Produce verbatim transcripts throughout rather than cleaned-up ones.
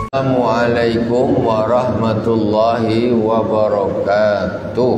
Assalamualaikum warahmatullahi wabarakatuh.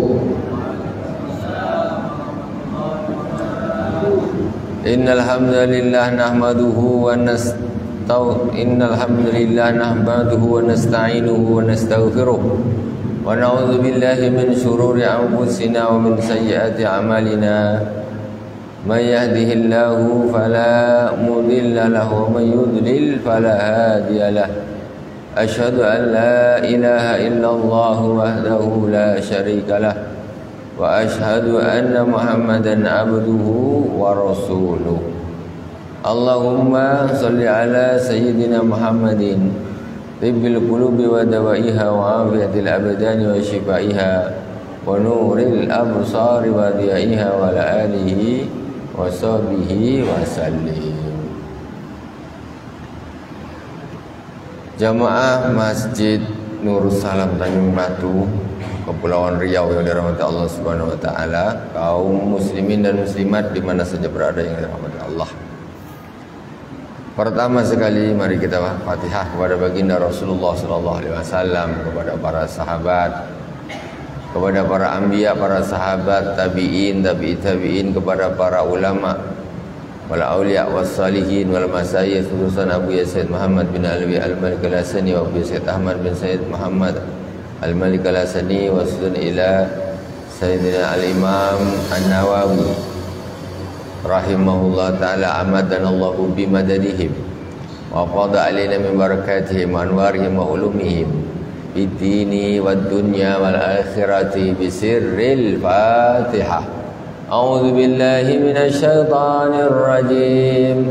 Innal hamdalillah nahmaduhu wa nastaw innal hamdalillah nahmaduhu wa nasta'inuhu wa nastaghfiruh wa na'udzu billahi min shururi anfusina wa min sayyiati a'malina. May yahdihillahu fala mudilla lahu wa may yudlil fala hadiya lahu. Asyhadu an la ilaha illallah wahdahu la syarika lah wa asyhadu anna Muhammadan abduhu wa rasuluh. Allahumma shalli ala sayyidina Muhammadin tibbil qulubi wa dawaiha wa afiyatil abdani wa shifaiha wa nuril absari wa diyaiha wa ala alihi wa sahbihi wa sallim. Jamaah Masjid Nurul Salam Tanjung Batu, Kepulauan Riau yang dirahmati Allah Subhanahu wa taala, kaum muslimin dan muslimat di mana saja berada yang dirahmati Allah. Pertama sekali mari kita Fatihah kepada baginda Rasulullah sallallahu alaihi wasallam, kepada para sahabat, kepada para anbiya, para sahabat, tabi'in, tabi'i tabi'in, kepada para ulama, wal auliya was salihin wal masyayikh, khususan Abu Yazid Muhammad bin Alwi Al-Malik Al-Hasani wa Abu Sayyid Ahmad bin Sayyid Muhammad Al-Malik Al-Hasani wa sunna ila Sayyidina Al-Imam An-Nawawi rahimahullah ta'ala, amadana Allahu bimadadihim wa qada alaina min barakatihim wa anwarihim wa ulumihim bid-dini wad-dunya wal akhirati bisirril Fatihah. A'udzu billahi minasy syaithanir rajim.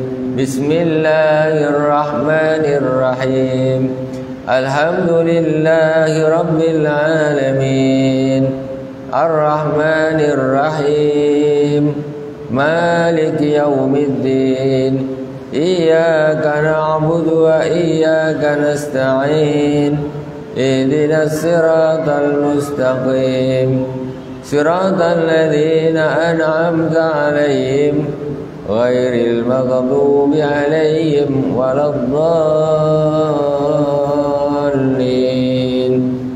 Bismillahirrahmanirrahim. Alhamdulillahi rabbil alamin. Arrahmanir rahim. Maliki yaumiddin. Iyyaka na'budu wa iyyaka nasta'in. Ihdinas siratal mustaqim. Siratal ladzina an'amta 'alaihim ghairil maghdubi 'alaihim waladdallin.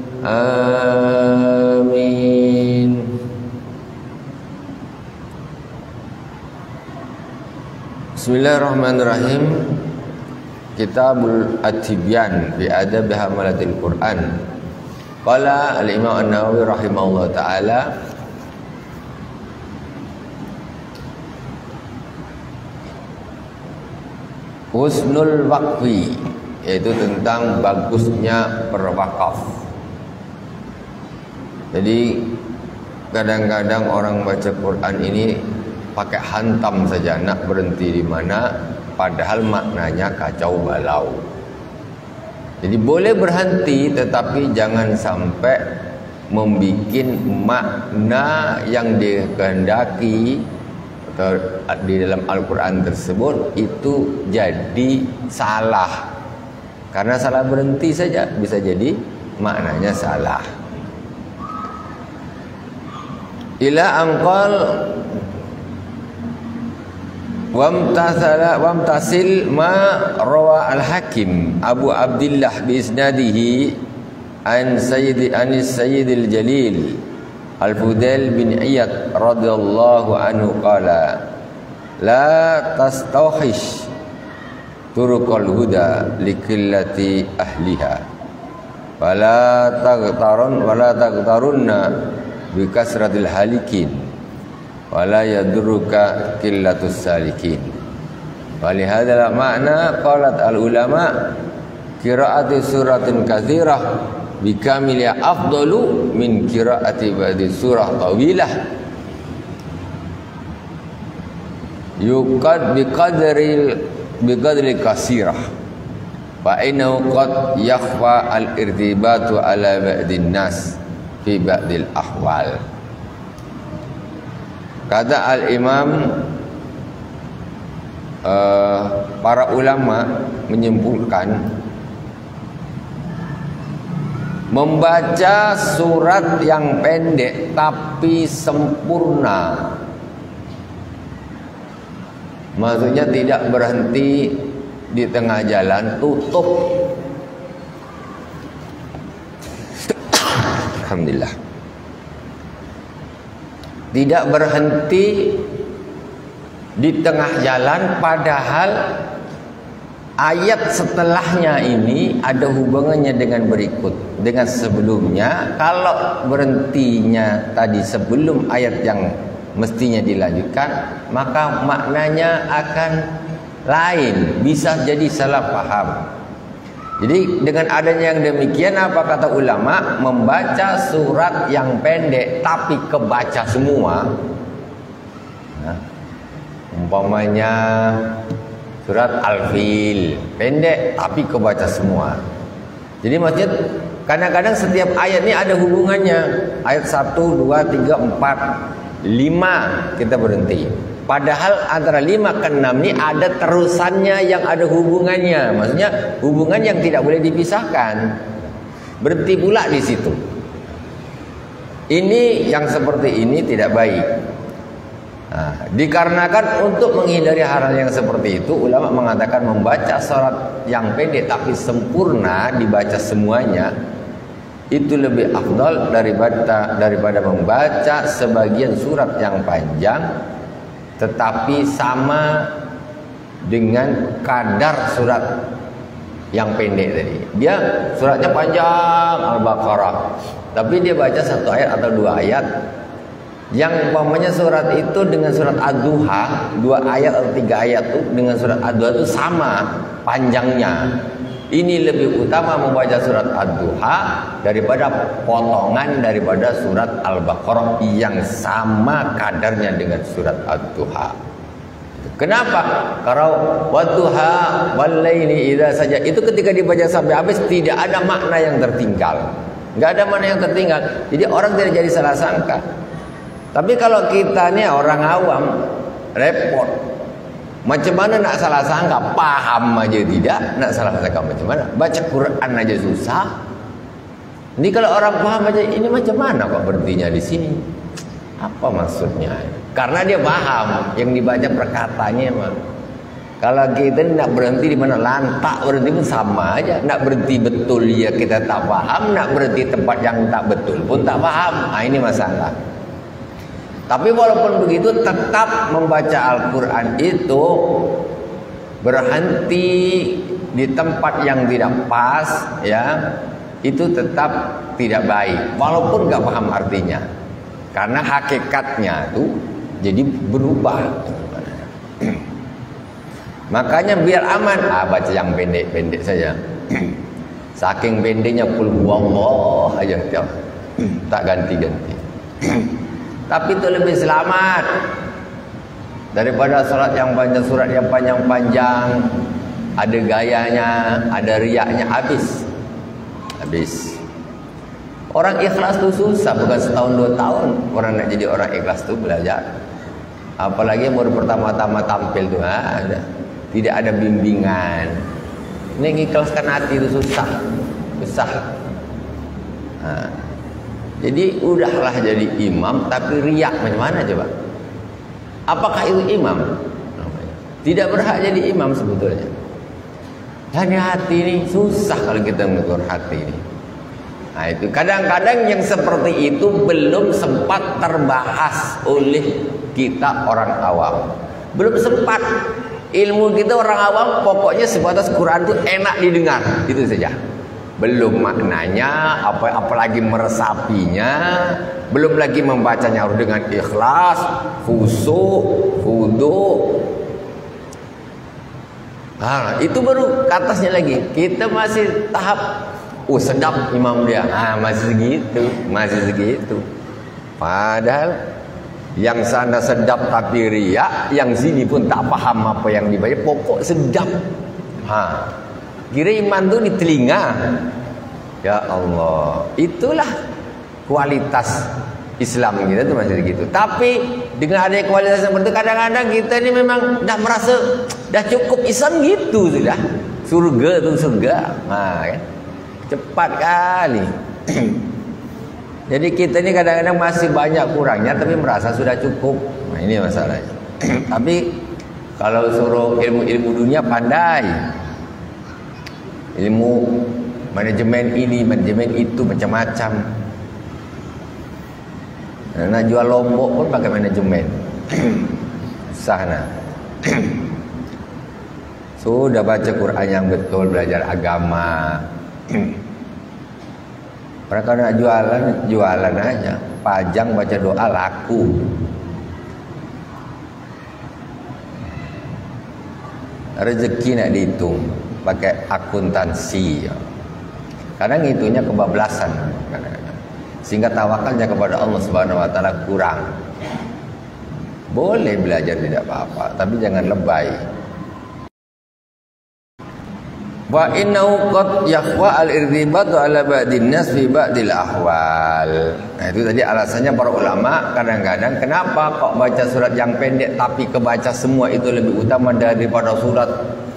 Amin. Bismillahirrahmanirrahim. Kitabul At-Tibyan bi Adab Hamalatil Quran. Qala al-Imam An-Nawawi rahimahullah ta'ala, husnul waqfi, yaitu tentang bagusnya berwakaf. Jadi kadang-kadang orang baca Quran ini pakai hantam saja, nak berhenti di mana, padahal maknanya kacau balau. Jadi boleh berhenti, tetapi jangan sampai membuat makna yang dikehendaki atau di dalam Al-Quran tersebut itu jadi salah. Karena salah berhenti saja bisa jadi maknanya salah. Ila angqal Wamtasala wamtasil ma rawa al-Hakim Abu Abdullah bi isnadihi an Sayyid Anis Sayyidil Jalil Al-Fudail bin Iyad radhiyallahu anhu qala la tastawhish turuqal huda likillati ahliha wala taghtarun wala taghtarunna bi kasratil halikin wala yadurruka qillatus salikin. Walihadzal makna qalat al ulama qiraatu suratin katsirah bikamilya afdalu min qiraati ba'di surah tawilah yuqad biqadril biqadri kasirah fa innahu qad yakhfa al irtibatu ala ba'din nas fi ba'dil ahwal. Kata al-imam, uh, para ulama menyimpulkan membaca surat yang pendek tapi sempurna, maksudnya tidak berhenti di tengah jalan, tutup Alhamdulillah. Tidak berhenti di tengah jalan, padahal ayat setelahnya ini ada hubungannya dengan berikut, dengan sebelumnya. Kalau berhentinya tadi sebelum ayat yang mestinya dilanjutkan, maka maknanya akan lain, bisa jadi salah paham. Jadi dengan adanya yang demikian, apa kata ulama, membaca surat yang pendek tapi kebaca semua. Nah, umpamanya surat Al-Fil pendek tapi kebaca semua. Jadi maksud kadang-kadang setiap ayat ini ada hubungannya. Ayat satu, dua, tiga, empat, lima kita berhenti. Padahal antara lima ke enam ini ada terusannya yang ada hubungannya. Maksudnya hubungan yang tidak boleh dipisahkan. Berhenti pula di situ. Ini yang seperti ini tidak baik. Nah, dikarenakan untuk menghindari hal yang seperti itu, ulama mengatakan membaca surat yang pendek tapi sempurna dibaca semuanya itu lebih afdal daripada daripada membaca sebagian surat yang panjang tetapi sama dengan kadar surat yang pendek tadi. Dia suratnya panjang Al-Baqarah, tapi dia baca satu ayat atau dua ayat. Yang umpamanya surat itu dengan surat Ad-Duha, dua ayat atau tiga ayat itu dengan surat Ad-Duha itu sama panjangnya. Ini lebih utama membaca surat Ad-Duha daripada potongan daripada surat Al-Baqarah yang sama kadarnya dengan surat Ad-Duha. Kenapa? Karena wadduha walaili idza saja itu ketika dibaca sampai habis tidak ada makna yang tertinggal. Enggak ada makna yang tertinggal. Jadi orang tidak jadi salah sangka. Tapi kalau kita nih orang awam repot. Macam mana nak salah sangka? Paham aja tidak, nak salah sangka macam mana? Baca Quran aja susah. Ini kalau orang paham aja, ini macam mana kok berhentinya di sini? Apa maksudnya? Karena dia paham, yang dibaca perkataannya mah. Kalau kita nak berhenti di mana lantak berhenti pun sama aja. Nak berhenti betul ya kita tak paham, nak berhenti tempat yang tak betul pun tak paham. Nah, ini masalah. Tapi walaupun begitu tetap membaca Al-Quran itu berhenti di tempat yang tidak pas, ya itu tetap tidak baik walaupun gak paham artinya, karena hakikatnya itu jadi berubah. Makanya biar aman, ah, baca yang pendek-pendek saja. Saking pendeknya qul huwallah aja, tak ganti-ganti. Tapi itu lebih selamat daripada surat yang panjang, surat yang panjang-panjang, ada gayanya, ada riaknya, habis. Habis. Orang ikhlas itu susah, bukan setahun dua tahun orang nak jadi orang ikhlas itu belajar. Apalagi baru pertama-tama tampil tuh, ada. Tidak ada bimbingan. Ini ikhlaskan hati itu susah. Susah. Nah. Jadi udahlah jadi imam tapi riak macam mana coba? Apakah itu imam? Tidak berhak jadi imam sebetulnya. Dan hati ini susah kalau kita mengukur hati ini. Nah itu kadang-kadang yang seperti itu belum sempat terbahas oleh kita orang awam. Belum sempat. Ilmu kita orang awam pokoknya sebatas Quran itu enak didengar, itu saja. Belum maknanya, apa apalagi meresapinya, belum lagi membacanya harus dengan ikhlas, khusyuk, khudu. Nah, itu baru ke atasnya lagi. Kita masih tahap, oh sedap imam dia. Ah, masih segitu, masih segitu. Padahal yang sana sedap tapi riak, yang sini pun tak paham apa yang dibaca. Pokok sedap. Ha. Kira iman tu di telinga. Ya Allah, itulah kualitas Islam kita tu masih begitu. Tapi dengan adanya kualitas seperti itu, kadang-kadang kita ni memang dah merasa dah cukup Islam gitu sudah. Surga tu surga. Ha, kan? Cepat kali. Jadi kita ni kadang-kadang masih banyak kurangnya tapi merasa sudah cukup. Nah, ini masalahnya. Tapi kalau suruh ilmu-ilmu dunia pandai. Ilmu manajemen ini, manajemen itu macam-macam. Nah, nak jual lombok pun pakai manajemen. Sana. Sudah baca Quran yang betul, belajar agama. Mereka nak jualan, jualan aja. Pajang baca doa laku. Rezeki nak dihitung pakai akuntansi. Kadang ngitungnya kebablasan. Sehingga tawakalnya kepada Allah Subhanahu wa taala kurang. Boleh belajar tidak apa-apa, tapi jangan lebay. Wa innahu qad yakhwa al-irtibatu ala ba'din nas fi ba'dil ahwal. Nah, itu tadi alasannya para ulama kadang-kadang kenapa kok baca surat yang pendek tapi kebaca semua itu lebih utama daripada surat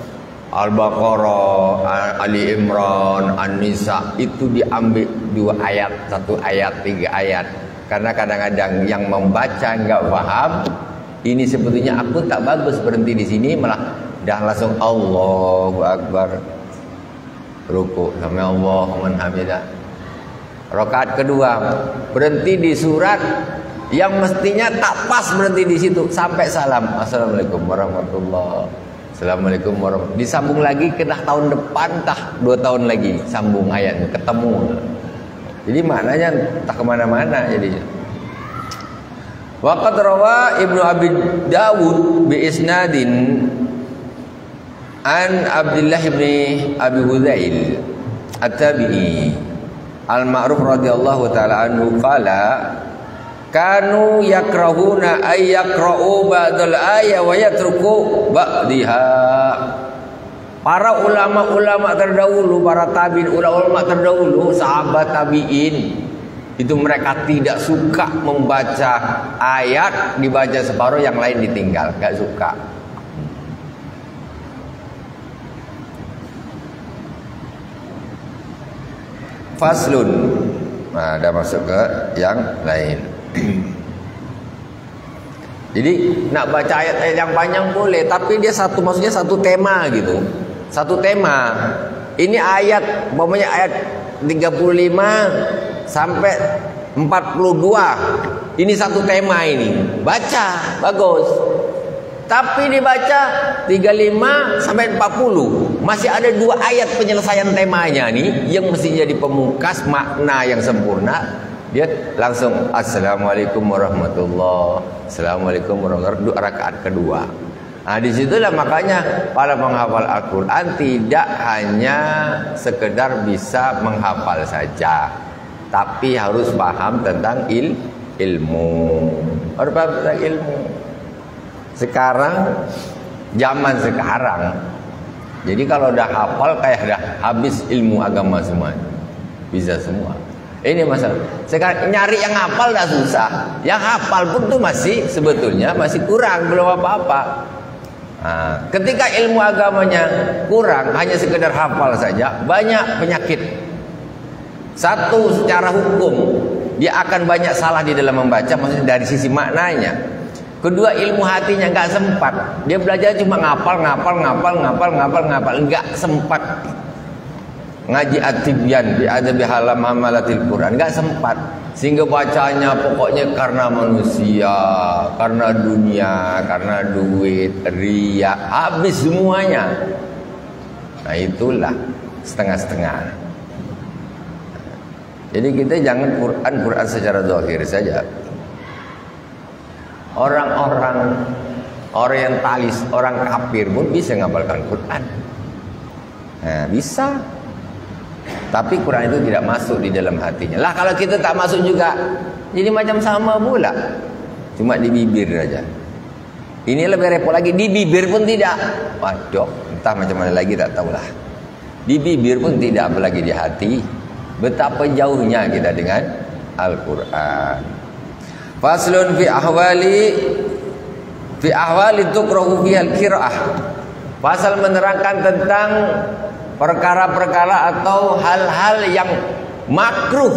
Al-Baqarah, Ali Imran, An-Nisa itu diambil dua ayat, satu ayat, tiga ayat. Karena kadang-kadang yang membaca enggak paham, ini sebetulnya aku tak bagus berhenti di sini, malah dah langsung Allahu Akbar. Ruku sampai Allahu man hamidah. Rakaat kedua berhenti di surat yang mestinya tak pas berhenti di situ sampai salam. Assalamualaikum warahmatullahi. Assalamualaikum warahmatullahi. Disambung lagi kena tahun depan, tah dua tahun lagi sambung ayatnya ketemu. Jadi maknanya tak kemana-mana jadinya. Waqad rawa Ibnu Abi Dawud bi isnadin an Abdullah bin Abi Hudzail At-Tabi'i Al-Ma'ruf radhiyallahu taala anhu qala kanu yakrahuna ay yaqra'u ba'dal ayat wa yatruku ba'daha. Para ulama-ulama terdahulu, para tabi'in, ulama terdahulu, sahabat tabi'in, itu mereka tidak suka membaca ayat dibaca separuh yang lain ditinggal, enggak suka. Faslun. Nah, ada masuk ke yang lain. Jadi nak baca ayat-ayat yang panjang boleh, tapi dia satu maksudnya satu tema gitu. Satu tema. Ini ayat umpamanya ayat tiga puluh lima sampai empat puluh dua. Ini satu tema ini. Baca, bagus. Tapi dibaca tiga puluh lima sampai empat puluh. Masih ada dua ayat penyelesaian temanya nih yang mesti jadi pemungkas makna yang sempurna. Dia langsung Assalamualaikum warahmatullahi. Assalamualaikum warahmatullahi wabarakatuh. Rakaat kedua. Nah, disitulah makanya para penghafal Al-Quran tidak hanya sekedar bisa menghafal saja, tapi harus paham tentang il ilmu. Harus paham tentang ilmu. Sekarang, zaman sekarang, jadi kalau udah hafal kayak udah habis ilmu agama semua, bisa semua. Ini masalah. Sekarang nyari yang hafal dah susah. Yang hafal pun tuh masih sebetulnya masih kurang, belum apa-apa. Nah, ketika ilmu agamanya kurang, hanya sekedar hafal saja, banyak penyakit. Satu, secara hukum dia akan banyak salah di dalam membaca, maksudnya dari sisi maknanya. Kedua, ilmu hatinya nggak sempat. Dia belajar cuma ngapal, ngapal, ngapal, ngapal, ngapal, ngapal, nggak sempat ngaji at-tibyan bi adabi halam hamalatil Quran, nggak sempat. Sehingga bacanya pokoknya karena manusia, karena dunia, karena duit, riya, habis semuanya. Nah, itulah setengah-setengah. Jadi kita jangan Quran Quran secara zahir saja. Orang-orang orientalis, orang kafir pun bisa ngapalkan Quran. Nah, bisa. Tapi Quran itu tidak masuk di dalam hatinya. Lah kalau kita tak masuk juga, jadi macam sama pula. Cuma di bibir saja. Ini lebih repot lagi, di bibir pun tidak. Waduh, entah macam mana lagi tak tahulah. Di bibir pun tidak, apalagi di hati. Betapa jauhnya kita dengan Al-Quran. Faslun fi ahwali fi ahwali tukrahu fihal qiraah. Pasal menerangkan tentang perkara-perkara atau hal-hal yang makruh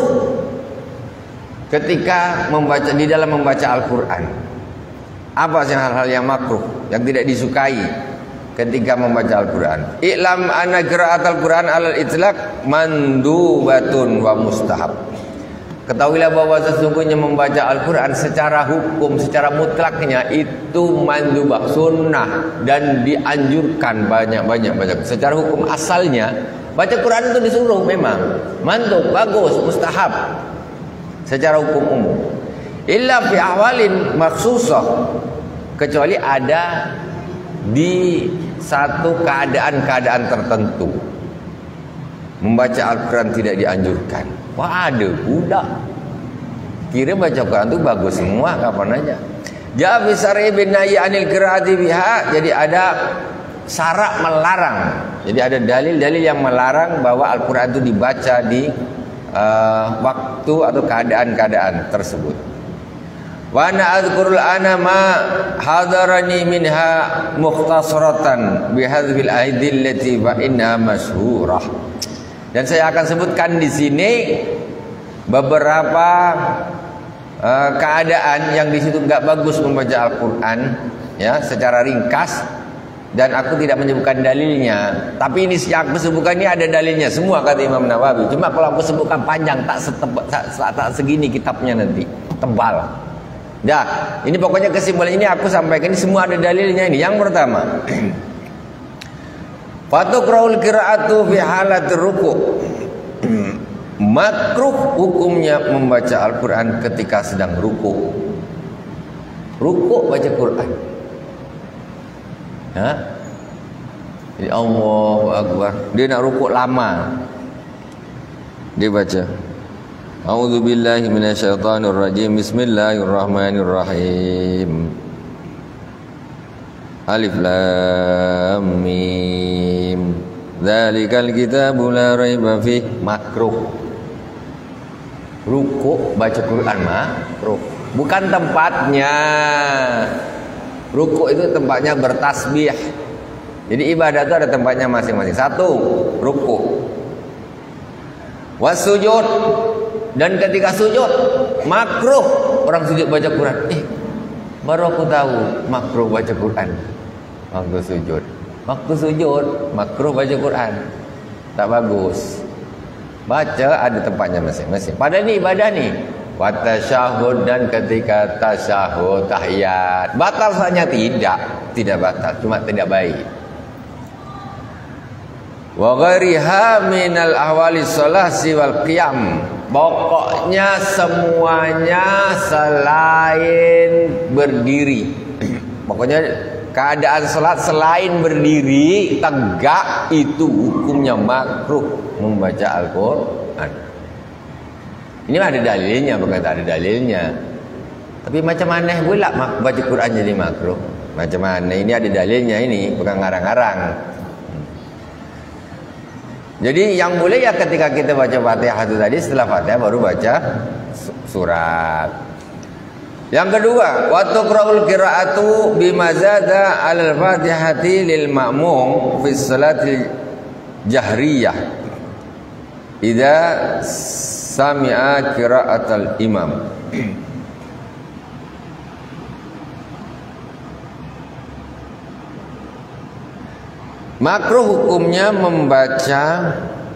ketika membaca, di dalam membaca Al-Quran. Apa sih hal-hal yang makruh, yang tidak disukai ketika membaca Al-Quran? I'lam anna qira'at Al-Quran alal itlaq mandubatun wa mustahab. Ketahuilah bahwa sesungguhnya membaca Al-Quran secara hukum, secara mutlaknya itu mandubah, sunnah, dan dianjurkan banyak-banyak baca. Secara hukum asalnya baca Quran itu disuruh memang, mandub, bagus, mustahab secara hukum umum. Illa fi ahwalin maksusah, kecuali ada di satu keadaan-keadaan tertentu membaca Al-Quran tidak dianjurkan. Wah, ada budak kira baca Quran itu bagus semua kapan aja. Ja fi syar'i bin nahyi anil qiraati biha, jadi ada syarak melarang. Jadi ada dalil-dalil yang melarang bahwa Al-Quran itu dibaca di uh, waktu atau keadaan-keadaan tersebut. Wa ana adzkurul ana ma hadarani minha mukhtasaratan bi hadzal aidil lati fa inna masyhurah. Dan saya akan sebutkan di sini beberapa uh, keadaan yang di situ nggak bagus membaca Al-Quran, ya, secara ringkas, dan aku tidak menyebutkan dalilnya. Tapi ini yang aku sebutkan ini ada dalilnya semua kata Imam Nawawi. Cuma kalau aku sebutkan panjang tak, setebak, tak, tak, tak segini kitabnya nanti, tebal. Dah, ini pokoknya kesimpulan ini aku sampaikan ini semua ada dalilnya ini. Yang pertama, fatukrahul qiraatu fi halatir ruku'. Makruh hukumnya membaca Al-Quran ketika sedang ruku'. Ruku' baca Quran. Ha? Jadi Allahu Akbar. Dia nak ruku' lama. Dia baca A'udzu billahi minasyaitonir rajim. Bismillahirrahmanirrahim. Alif lam mim. Dzalikal kitabu la raiba fih. Makruh. Ruku' baca Quran makruh. Bukan tempatnya. Ruku' itu tempatnya bertasbih. Jadi ibadah itu ada tempatnya masing-masing. Satu, ruku'. Wasujud. Dan ketika sujud makruh orang sujud baca Quran. Eh, baru aku tahu makruh baca Quran waktu sujud. Waktu sujud makruh baca Quran. Tak bagus. Baca ada tempatnya masing-masing. Pada ni ibadah ni, wa tasyahud, dan ketika tasyahud tahiyat. Batal saja tidak, tidak batal, cuma tidak baik. Wa ghairiha minal ahwali sholati wal qiyam. Pokoknya semuanya selain berdiri. Pokoknya keadaan salat selain berdiri tegak itu hukumnya makruh membaca Al-Quran. Ini ada dalilnya, bukan tak ada dalilnya. Tapi macam mana pula baca Quran jadi makruh? Macam mana? Ini ada dalilnya, ini bukan ngarang-ngarang. Jadi yang boleh ya ketika kita baca Fatihah itu tadi, setelah Fatihah baru baca surat. Yang kedua, wa tuqra'ul qira'atu bima zada 'alal Fatihati lil ma'mum fi shalatil jahriyah idza sami'a qira'atal imam. Makruh hukumnya membaca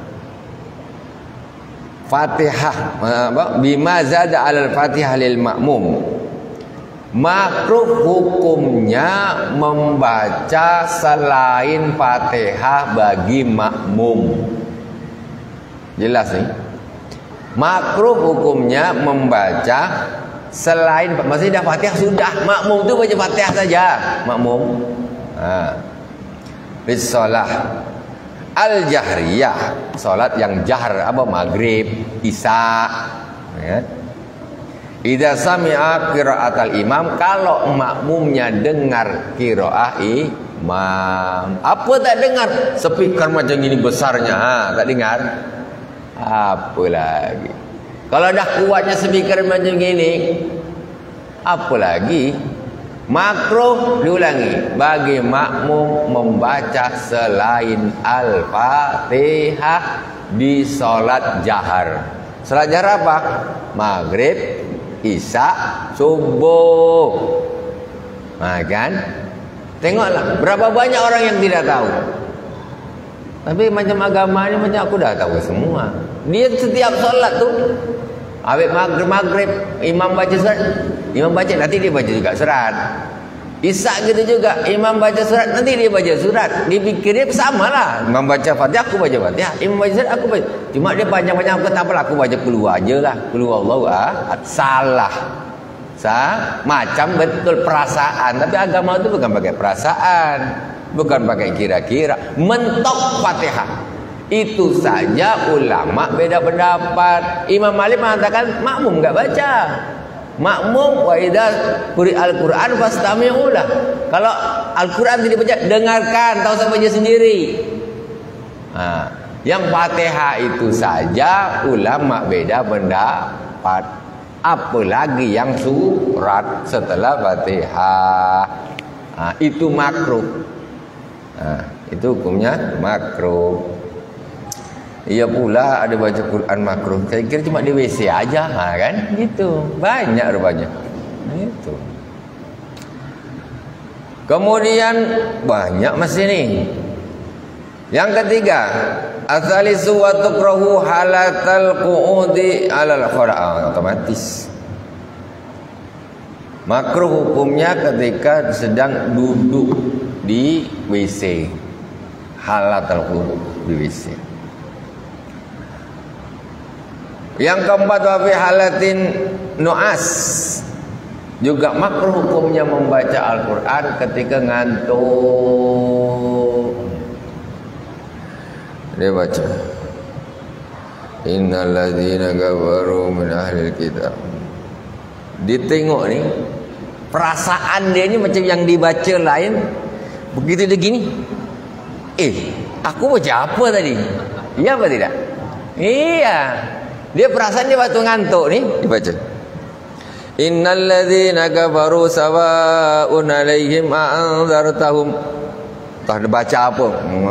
Fatihah bima zada 'alal Fatihah lil ma'mum. Makruh hukumnya membaca selain Fatihah bagi makmum. Jelas nih. Makruh hukumnya membaca selain, maksudnya dah Fatihah sudah, makmum tu baca Fatihah saja, makmum. Ha. Bisalah al-jahriyah, salat yang jahr, apa, maghrib, isya, ya. Idza sami'a qira'atal imam, kalau makmumnya dengar qiraah imam. Apa tak dengar? Speaker macam gini besarnya, ha, tak dengar. Apa lagi? Kalau dah kuatnya speaker macam gini, apa lagi? Makruh, diulangi, bagi makmum membaca selain Al-Fatihah di salat jahar. Salat jahar apa? Maghrib, isya, subuh. Nah, kan? Tengoklah berapa banyak orang yang tidak tahu. Tapi macam agama ini macam aku dah tahu semua. Dia setiap salat tu Habis maghrib, maghrib imam baca surat, imam baca nanti dia baca juga surat. Isyak gitu juga, imam baca surat nanti dia baca surat. Dipikirnya sama lah, imam baca Fatihah aku baca Fatihah, imam baca surat aku baca. Cuma dia panjang-panjang aku tak apalah, aku baca keluar aja lah, keluar Allah ah. Salah. Sah, macam betul perasaan, tapi agama itu bukan pakai perasaan, bukan pakai kira-kira. Mentok Fatihah. Itu saja ulama beda pendapat. Imam Malik mengatakan makmum enggak baca. Makmum wa idza quri'al Qur'an fastami'u lah. Kalau Al-Qur'an tidak baca, dengarkan, tak usah baca sendiri. Nah, yang Fatihah itu saja ulama beda pendapat. Apalagi yang surat setelah Fatihah. Nah, itu makruh. Nah, itu hukumnya makruh. Iya pula ada baca Quran makruh. Saya kira cuma di W C aja, ha, kan? Gitu. Banyak rupanya. Itu. Kemudian banyak masih nih. Yang ketiga, asalisu wa tukrahu halatal qu'udi 'alal khara'a, otomatis. Makruh hukumnya ketika sedang duduk di W C. Halatal qu'ud di W C. Yang keempat, wa fi halatin nu'as, juga makruh hukumnya membaca Al-Quran ketika ngantuk. Dia baca innal ladzina kafaru min ahlil kitab. Ditengok nih, perasaan dia ini macam yang dibaca lain. Begitu dia gini, eh aku baca apa tadi? Iya apa tidak? Iya. Dia perasaan dia waktu ngantuk nih dibaca. Innal ladzina kafaru sawa'un 'alaihim a'anzartahum. Tah dia baca apa?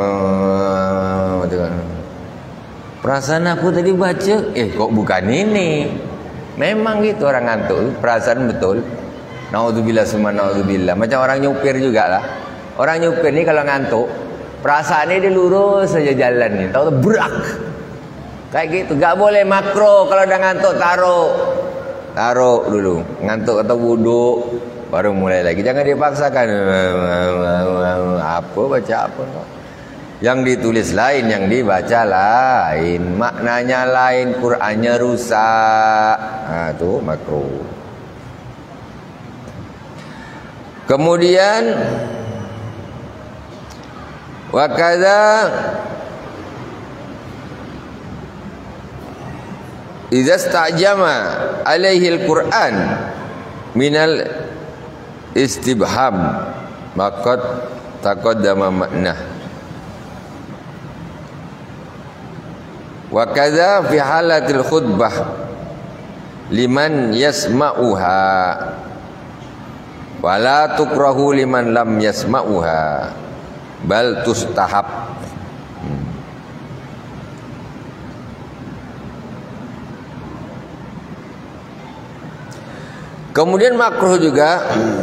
Perasaan aku tadi baca, eh kok bukan ini. Memang gitu orang ngantuk, perasaan betul. Naudzubillah summa naudzubillah. Macam orang nyupir juga lah. Orang nyupir ni kalau ngantuk, perasaannya dia lurus saja jalan ni. Tahu berak. Kayak gitu, gak boleh makro. Kalau dah ngantuk taruh, taruh dulu. Ngantuk atau wudhu, baru mulai lagi. Jangan dipaksakan. Apa baca apa? Yang ditulis lain, yang dibaca lain, maknanya lain, Qur'annya rusak. Nah, itu makro. Kemudian wa kadza idza stajama alaihi al-Qur'an minal istibham maqad taqaddama makna. Wa kadza fi halatil khutbah liman yasma'uha wala tukrahu liman lam yasma'uha bal tustahab. Kemudian makruh juga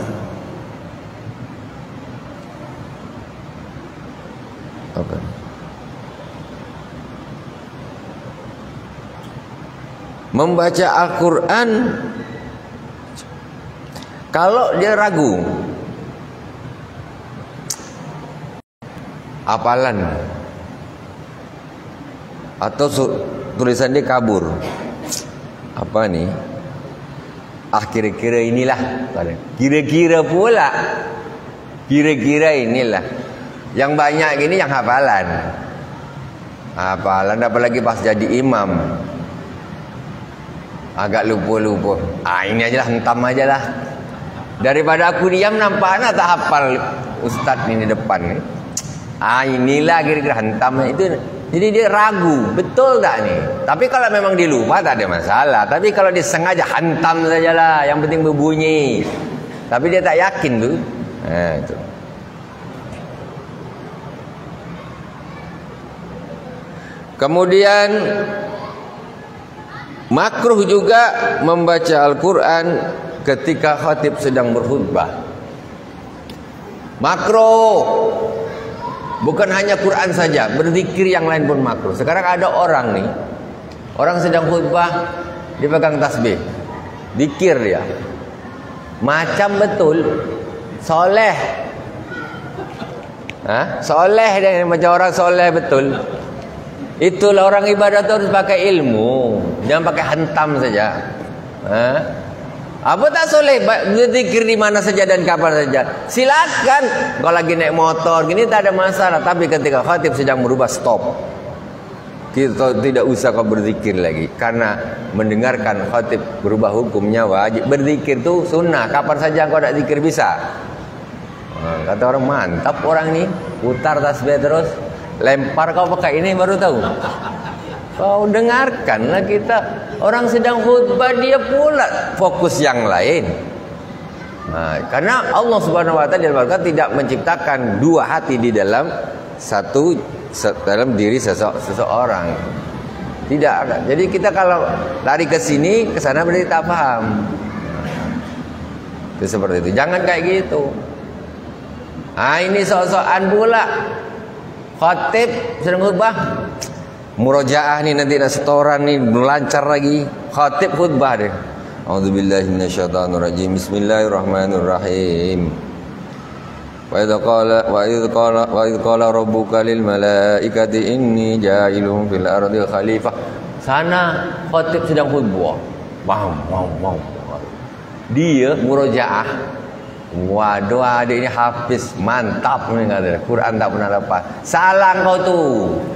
apa? Membaca Al-Quran kalau dia ragu, hafalan atau tulisan dia kabur, apa nih? Ah kira-kira inilah, kira-kira pula, kira-kira inilah. Yang banyak gini yang hafalan, hafalan apalagi pas jadi imam, agak lupa-lupa. Ah ini aja lah, hentam aja lah. Daripada aku diam nampaknya tak hafal ustadz ini depan. Ah inilah kira-kira hentam itu. Jadi dia ragu, betul tak nih? Tapi kalau memang dilupa tak ada masalah. Tapi kalau disengaja hantam sajalah, yang penting berbunyi. Tapi dia tak yakin tuh. Nah, itu. Kemudian makruh juga membaca Al-Quran ketika khatib sedang berkhutbah. Makruh. Bukan hanya Quran saja, berzikir yang lain pun makruh. Sekarang ada orang nih, orang sedang khutbah, dia pegang tasbih, zikir dia. Macam betul soleh. Hah? Soleh dia, macam orang soleh betul. Itulah orang ibadah itu harus pakai ilmu, jangan pakai hantam saja. Hah? Apa tak soleh berzikir di mana saja dan kapan saja. Silakan. Kalau lagi naik motor gini tak ada masalah, tapi ketika khatib sedang berubah, stop. Kita tidak usah kau berzikir lagi, karena mendengarkan khatib berubah hukumnya wajib. Berzikir itu sunnah, kapan saja kau nak zikir bisa. Nah, kata orang, mantap orang ni, putar tasbih terus, lempar kau pakai ini baru tahu. Kau dengarkanlah kita. Orang sedang khutbah dia pula fokus yang lain. Nah, karena Allah Subhanahu Wa Taala tidak menciptakan dua hati di dalam satu dalam diri seseorang. Tidak ada. Jadi kita kalau lari ke sini ke sana berarti tak paham. Itu seperti itu. Jangan kayak gitu. Ah ini sok-sokan pula. Khatib sedang khutbah. Murojaah nih nanti nak setoran nih melancar lagi. Khatib khutbah deh. A'udzubillahi minasyaitonirrajim. Bismillahirrahmanirrahim. Wa idza qala wa idza qala wa idza qala rabbuka lil malaikati inni ja'ilun fil ardi khalifah. Sana khatib sedang khutbah. Wow, wow, wow. Dia murojaah. Waduh, adik ini hafiz, mantap nih kata. Quran tak pernah lepas. Salah kau tuh.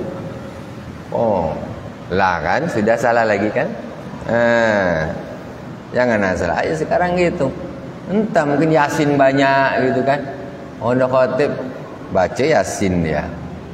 Oh, lah kan sudah salah lagi kan? Eh, jangan salah aja sekarang gitu. Entah mungkin Yasin banyak gitu kan? Oh, udah khatib baca Yasin dia.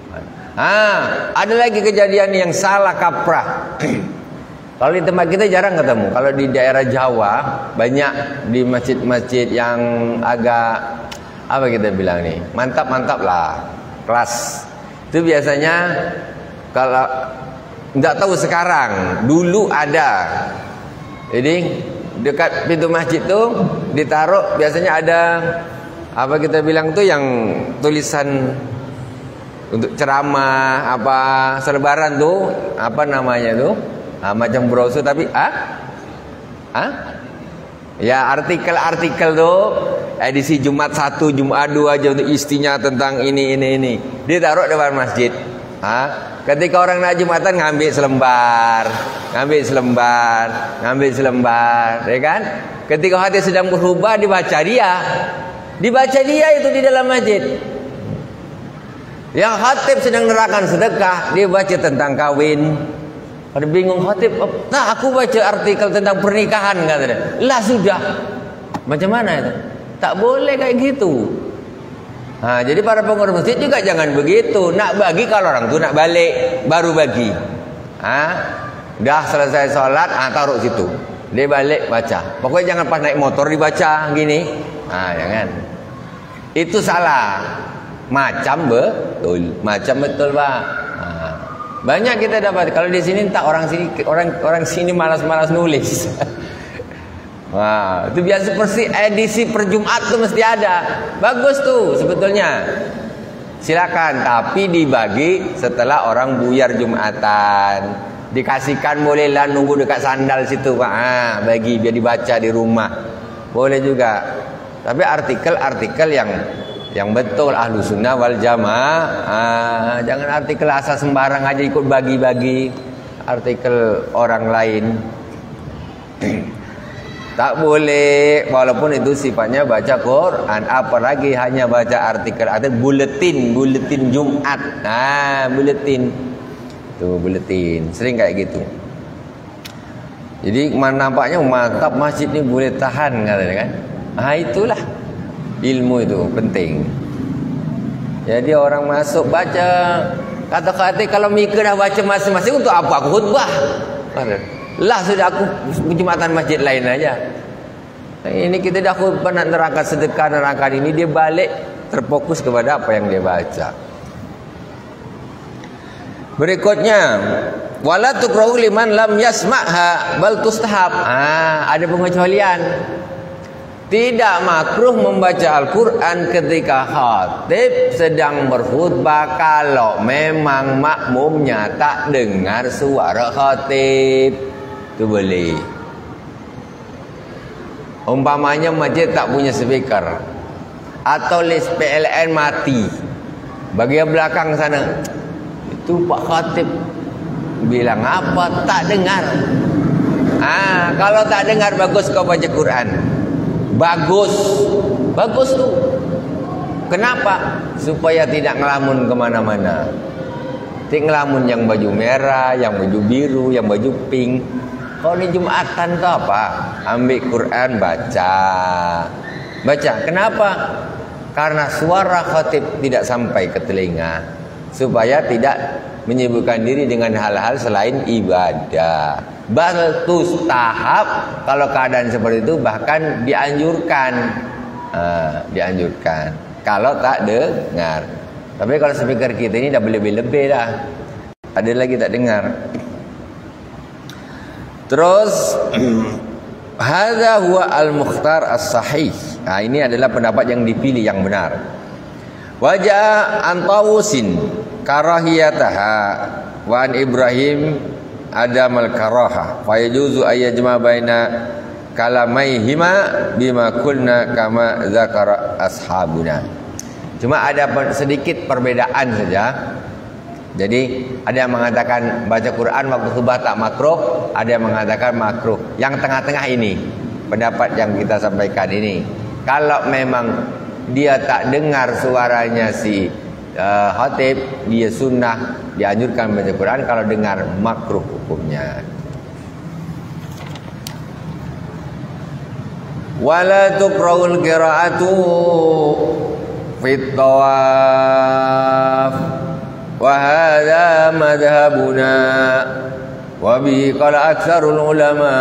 Ah, ada lagi kejadian yang salah kaprah. Kalau di tempat kita jarang ketemu. Kalau di daerah Jawa banyak di masjid-masjid yang agak apa kita bilang nih, mantap-mantap lah, kelas. Itu biasanya kalau tidak tahu sekarang, dulu ada. Jadi dekat pintu masjid tuh ditaruh biasanya ada apa kita bilang tuh yang tulisan untuk ceramah apa selebaran tuh apa namanya tuh ah, macam brosur tapi ah ah ya artikel-artikel tuh edisi Jumat satu Jumat dua aja untuk istinya tentang ini ini ini ditaruh depan masjid. Ah, ketika orang nak Jumatan ngambil selembar, ngambil selembar, ngambil selembar, ya kan? Ketika hati sedang berubah dibaca dia, dibaca dia itu di dalam masjid. Yang khatib sedang nerangkan sedekah, dia baca tentang kawin. Ada bingung khatib, nah aku baca artikel tentang pernikahan katanya. Lah sudah, macam mana itu? Tak boleh kayak gitu. Nah, jadi para pengurus masjid juga jangan begitu. Nak bagi kalau orang tu nak balik baru bagi. Ah, dah selesai sholat, ah taruh situ. Dia balik baca. Pokoknya jangan pas naik motor dibaca gini. Ah, jangan. Itu salah. Macam betul, macam betul pak. Ah, banyak kita dapat. Kalau di sini tak orang sini orang orang sini malas-malas nulis. Wah, itu biasa seperti edisi per Jumat tuh mesti ada. Bagus tuh sebetulnya. Silakan, tapi dibagi setelah orang buyar Jumatan. Dikasihkan bolehlah nunggu dekat sandal situ, Pak. Ah, bagi biar dibaca di rumah. Boleh juga. Tapi artikel-artikel yang yang betul ahlu sunnah wal jamaah. Ah, jangan artikel asal sembarang aja ikut bagi-bagi artikel orang lain. Tak boleh, walaupun itu sifatnya baca Quran, apalagi hanya baca artikel atau buletin, buletin Jumat. Nah, buletin. Tuh, buletin. Sering kayak gitu. Jadi nampaknya mantap masjid ini boleh tahan katanya kan. Ah, itulah ilmu itu penting. Jadi orang masuk baca kata-kata kalau mikir dah baca masing-masing untuk apa aku khutbah? Lah sudah aku Jumatan masjid lain aja. Ini kita dah khutbah nak nerangkan sedekah, nerangkan ini, dia balik terfokus kepada apa yang dia baca. Berikutnya, wala tukrahu liman lam yasma'ha bal tustahab. Ah, ada pengecualian. Tidak makruh membaca Al-Quran ketika khatib sedang berkhutbah kalau memang makmumnya tak dengar suara khatib. Itu boleh. Umpamanya masjid tak punya speaker atau list P L N mati, bagian belakang sana itu Pak Khatib bilang apa, tak dengar. Ah, kalau tak dengar bagus kau baca Quran. Bagus, bagus tuh. Kenapa? Supaya tidak ngelamun kemana-mana. Tidak ngelamun yang baju merah, yang baju biru, yang baju pink. Kalau di Jumatan tuh apa? Ambil Quran baca, baca. Kenapa? Karena suara khatib tidak sampai ke telinga, supaya tidak menyibukkan diri dengan hal-hal selain ibadah. Bal tustahab, kalau keadaan seperti itu bahkan dianjurkan, uh, dianjurkan. Kalau tak dengar. Tapi kalau speaker kita ini dah lebih-lebih dah. Ada lagi tak dengar. Terus hadza huwa al-mukhtar as-sahih. Nah, ini adalah pendapat yang dipilih yang benar. Wajah antawusin karahiyataha wa an Ibrahim adam al-karaha fa yajuzu ayyajma baina kalamaihima bima kulna kama zakara ashabuna. Cuma ada sedikit perbedaan saja. Jadi ada yang mengatakan baca Quran waktu khutbah tak makruh, ada yang mengatakan makruh. Yang tengah-tengah ini pendapat yang kita sampaikan ini. Kalau memang dia tak dengar suaranya si uh, khatib, dia sunnah, dianjurkan baca Quran. Kalau dengar makruh hukumnya. Wala tukrahul qira'atu fit tawaf wa hadza madhhabuna wa bi qala aktsarul ulama.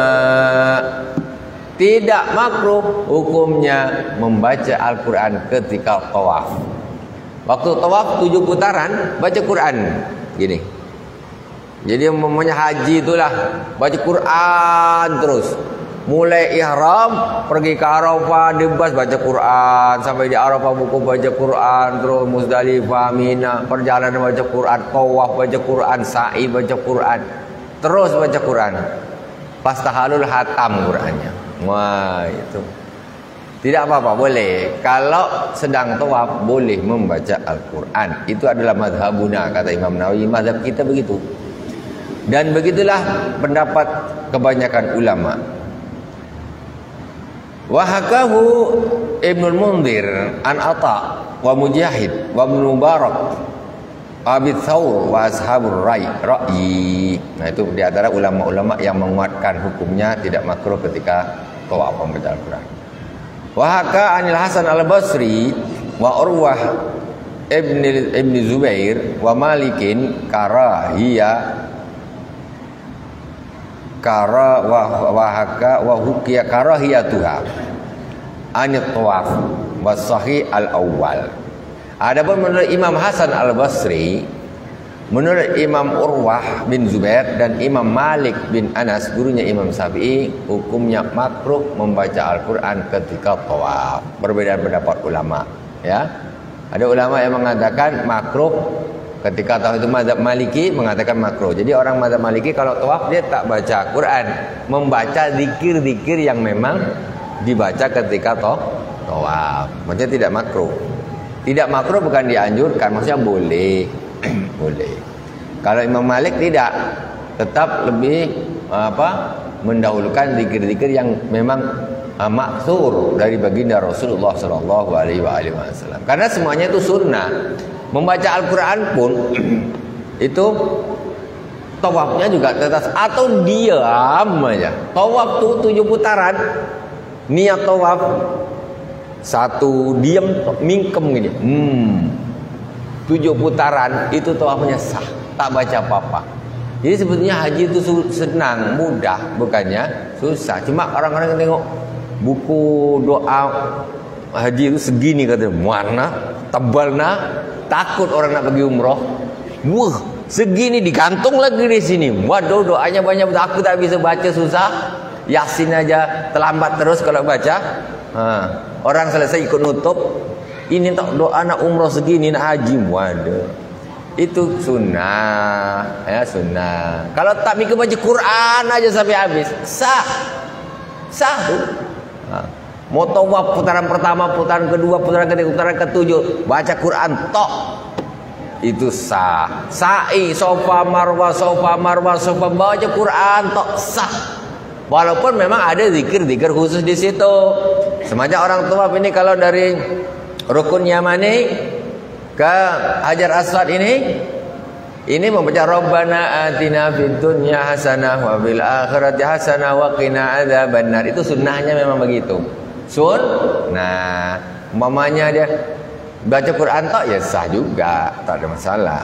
Tidak makruh hukumnya membaca Al-Quran ketika tawaf. Waktu tawaf tujuh putaran baca Quran gini. Jadi umpamanya haji itulah baca Quran terus. Mulai ihram pergi ke Arafah di bas baca Quran, sampai di Arafah buku baca Quran, terus Muzdalifah, Mina perjalanan baca Quran, tawaf baca Quran, sa'i baca Quran, terus baca Quran. Pas tahallul hatam Qurannya. Wah, itu tidak apa-apa, boleh. Kalau sedang tawaf boleh membaca Al-Quran. Itu adalah madhabuna, kata Imam Nawawi. Madhab kita begitu. Dan begitulah pendapat kebanyakan ulama. Wahakahu Ibnul Munzir an Ata wa Mujahid wa Ibnu Mubarak Abi Thawr wa ashabur ra'yi. Nah, itu di antara ulama-ulama yang menguatkan hukumnya tidak makruh ketika tawaf membaca Al-Quran. Wahaka anil Hasan al-Basri wa Urwah ibn ibn Zubair wa Malikin karahiyah kara wa wahaka wa hukiya karahiyatuha anit tawaf was sahih al-awwal. Adapun menurut Imam Hasan al-Basri, menurut Imam Urwah bin Zubair dan Imam Malik bin Anas, gurunya Imam Syafi'i, hukumnya makruh membaca Al-Quran ketika tawaf. Perbedaan pendapat ulama, ya. Ada ulama yang mengatakan makruh ketika tawaf, itu mazhab Maliki mengatakan makruh. Jadi orang mazhab Maliki kalau tawaf dia tak baca Quran, membaca zikir-zikir yang memang dibaca ketika tawaf. Maksudnya tidak makruh. Tidak makruh bukan dianjurkan, maksudnya boleh. Boleh. Kalau Imam Malik tidak, tetap lebih apa? Mendahulukan zikir-zikir yang memang uh, maksur dari baginda Rasulullah Shallallahu Alaihi Wasallam. Karena semuanya itu sunnah. Membaca Al-Quran pun itu tawafnya juga tetas atau diam aja. Tawaf tuh tujuh putaran, niat tawaf satu, diam mingkem gini. Hmm. Tujuh putaran itu tawafnya sah, tak baca apa-apa. Jadi sebetulnya haji itu senang, mudah, bukannya susah. Cuma orang-orang yang tengok buku doa haji itu segini katanya, mana tebal nah, takut orang nak pergi umroh. Wah, segini digantung lagi di sini. Waduh, doanya banyak, aku tak bisa baca, susah. Yasin aja terlambat terus kalau baca. Ha, orang selesai ikut nutup. Ini tak doa nak umroh segini, nak haji, waduh. Itu sunnah, ya sunnah. Kalau tak mikir baca Quran aja sampai habis, sah, sah tuh. Mau tawaf putaran pertama, putaran kedua, putaran ketiga, putaran ketujuh, baca Quran tok, itu sah. Sa'i, sofa marwah, sofa marwah, sofa, baca Quran tok sah. Walaupun memang ada zikir-zikir khusus di situ. Semacam orang tawaf ini kalau dari Rukun Yamani ke Hajar Aswad ini, ini membaca Rabbana atina fid dunya hasanah wa fil akhirati hasanah wa qina adzabannar. Itu sunnahnya memang begitu. Sun, nah, umpamanya dia baca Quran tok ya sah juga, tak ada masalah.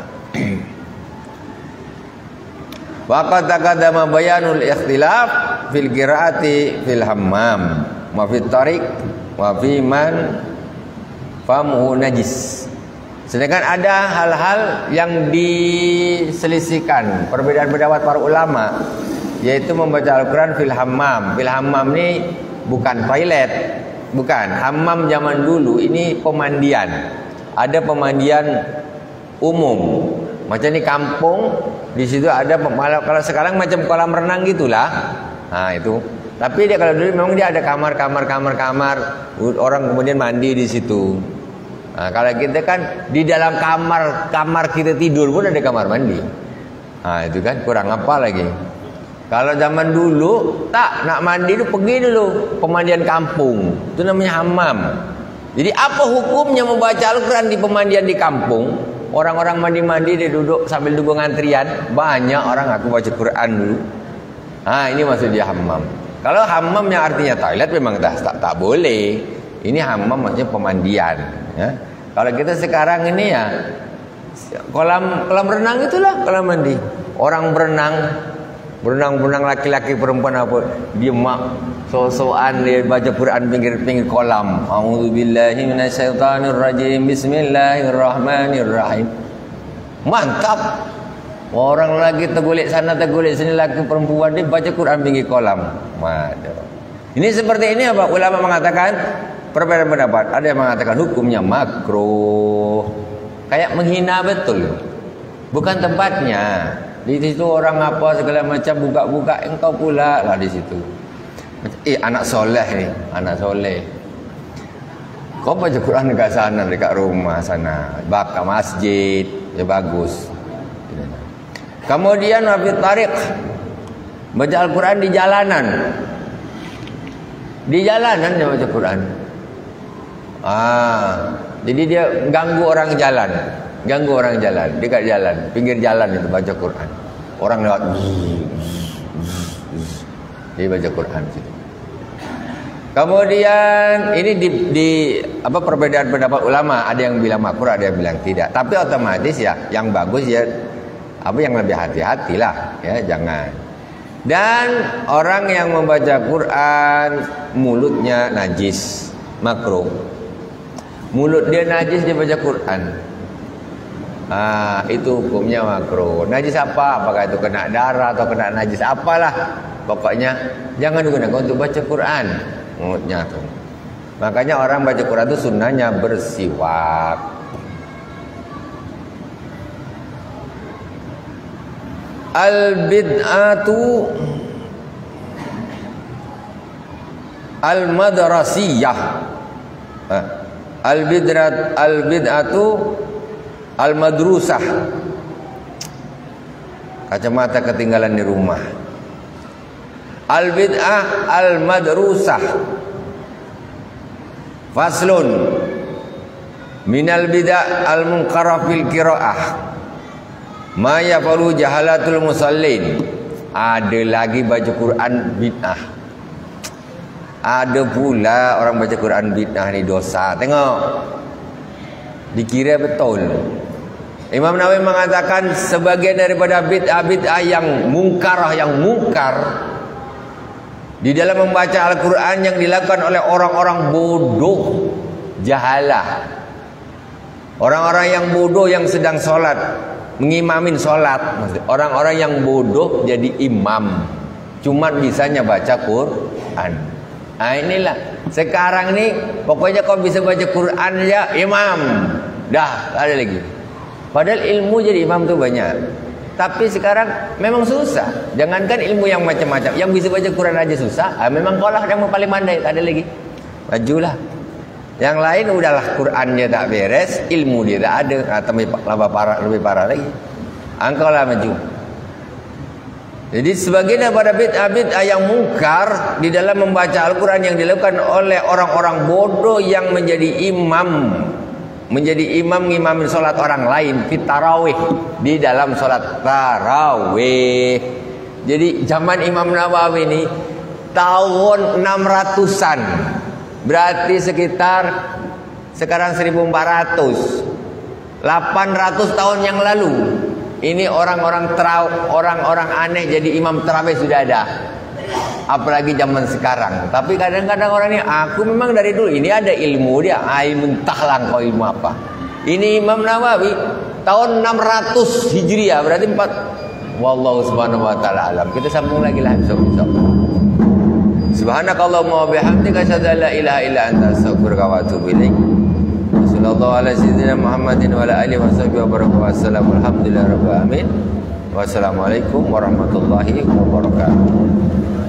Wa qad taqaddama bayanul ikhtilaf fil qiraati fil hammam wa fit tariq wa fi man famuhu najis. Sedangkan ada hal-hal yang diselisihkan, perbedaan pendapat para ulama, yaitu membaca Al-Quran fil hammam. Fil hammam ini bukan toilet, bukan. Hammam zaman dulu ini pemandian. Ada pemandian umum. Macam ni kampung, di situ ada, kalau sekarang macam kolam renang gitulah. Nah itu. Tapi dia kalau dulu memang dia ada kamar-kamar kamar-kamar, orang kemudian mandi di situ. Nah, kalau kita kan di dalam kamar kamar kita tidur pun ada kamar mandi. Nah itu kan kurang apa lagi. Kalau zaman dulu tak nak mandi itu pergi dulu pemandian kampung, itu namanya hammam. Jadi apa hukumnya membaca Al-Quran di pemandian di kampung? Orang-orang mandi-mandi dia duduk sambil tunggu antrian, banyak orang aku baca Quran dulu. Nah ini maksud dia hammam. Kalau hammam yang artinya toilet memang tak tak, tak boleh. Ini hammam maksudnya pemandian. Ya. Kalau kita sekarang ini ya kolam kolam renang itulah kolam mandi. Orang berenang, berenang-berenang laki-laki perempuan apa, dia mak so-soan dia baca Quran pinggir-pinggir kolam. A'udzubillahi minasyaitonirrajim. Bismillahirrahmanirrahim. Mantap. Orang lagi tergulik sana tergulik sini, laki perempuan dia baca Quran pinggir kolam. Waduh. Ini seperti ini apa? Ulama mengatakan perbedaan pendapat. Ada yang mengatakan hukumnya makruh. Kayak menghina betul. Bukan tempatnya. Di situ orang apa segala macam buka-buka, engkau pula lah di situ. Eh anak soleh ni, anak soleh. Kau baca Quran dekat sana, dekat rumah sana, bakar masjid, ya bagus. Kemudian wafit tariq, baca Al-Quran di jalanan. Di jalanan dia baca Quran. Ah, jadi dia ganggu orang jalan, ganggu orang jalan, dekat jalan, pinggir jalan itu baca Quran. Orang lewat, dia baca Quran situ. Kemudian ini di, di apa perbedaan pendapat ulama, ada yang bilang makruh, ada yang bilang tidak. Tapi otomatis ya, yang bagus ya apa yang lebih hati-hatilah, ya jangan. Dan orang yang membaca Quran mulutnya najis, makruh. Mulut dia najis dia baca Quran. Ah, itu hukumnya makruh. Najis apa? Apakah itu kena darah atau kena najis apalah. Pokoknya jangan digunakan untuk baca Quran mulutnya tuh. Makanya orang baca Quran itu sunnahnya bersiwak. Al-bid'atu al-madrasiyah. Al-bid'at al-bid'atu al-madrusah. Kacamata ketinggalan di rumah. Al-bid'ah al-madrusah. Faslun minal bid'ah al-munkarah fil qiraah. Ma yafalu jahalatul musallin. Ada lagi baca Quran bid'ah. Ada pula orang baca Quran bid'ah ni dosa. Tengok. Dikira betul. Imam Nawawi mengatakan sebagian daripada bid'ah-bid'ah yang mungkarah, yang mungkar di dalam membaca Al-Quran yang dilakukan oleh orang-orang bodoh, jahalah. Orang-orang yang bodoh yang sedang sholat, mengimamin sholat. Orang-orang yang bodoh jadi imam, cuman bisanya baca Quran. Nah inilah sekarang ni pokoknya kau bisa baca Quran aja imam, dah ada lagi. Padahal ilmu jadi imam tu banyak. Tapi sekarang memang susah. Jangankan ilmu yang macam-macam, yang bisa baca Quran aja susah. Ah, memang kau lah yang paling pandai, tak ada lagi. majulah. Yang lain udahlah Qurannya tak beres, ilmu dia tak ada, atau lebih parah, lebih parah lagi. Engkau lah maju. Jadi sebagian daripada bid'ah-bid'ah yang mungkar di dalam membaca Al-Quran yang dilakukan oleh orang-orang bodoh yang menjadi imam, menjadi imam ngimamin solat orang lain fit tarawih, di dalam solat tarawih. Jadi zaman Imam Nawawi ini tahun enam ratusan, berarti sekitar sekarang seribu empat ratus, delapan ratus tahun yang lalu. Ini orang-orang orang-orang aneh jadi imam tarawih sudah ada. Apalagi zaman sekarang. Tapi kadang-kadang orang ini, aku memang dari dulu ini ada ilmu dia. Ilmu entahlah kau ilmu apa. Ini Imam Nawawi tahun enam ratus Hijriah, berarti empat. Wallahu subhanahu wa ta'ala alam. Kita sambung lagi lah besok-besok. Subhanakallahumma wa bihamdika asyhadu an la ilaha illa anta astaghfiruka wa atubu ilaik. Sallallahu ala sayyidina Muhammadin wa ala alihi wa sahbihi wa barakatuh. Wassalamu alhamdulillahi rabbil alamin. Wassalamualaikum warahmatullahi wabarakatuh.